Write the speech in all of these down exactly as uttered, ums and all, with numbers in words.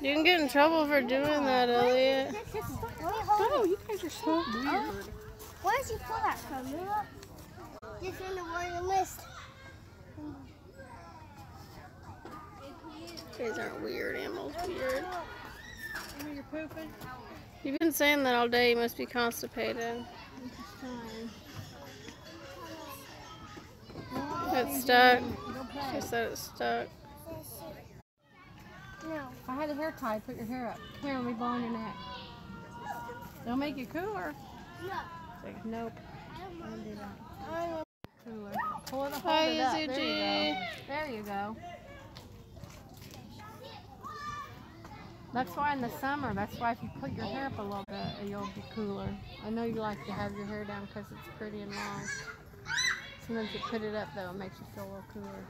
You can get in trouble for doing that, Elliot. Oh, you guys are so weird. Where did you pull that from? Look. Just in the water mist. These aren't weird. Animals weird. You're pooping? You've been saying that all day. You must be constipated. It's stuck. She said it's stuck. No. If I had the hair tied, put your hair up. Come here, let me blow on your neck. They'll make you cooler. No. Say, nope. I Don't do that. don't want Cooler. Pull it, hold Hi, it up. Izzy There G. you go. There you go. That's why in the summer, that's why if you put your hair up a little bit, you'll be cooler. I know you like to have your hair down because it's pretty and long. Sometimes you put it up though, it makes you feel a little cooler.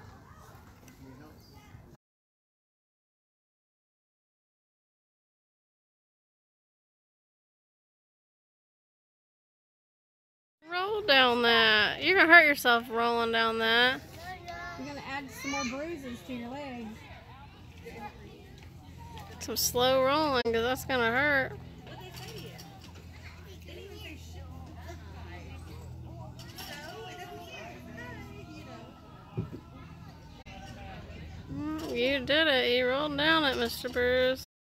Roll down that. You're gonna hurt yourself rolling down that. You're gonna add some more bruises to your legs. Some slow rolling, because that's gonna hurt. Mm, you did it. You rolled down it, Mister Bruce.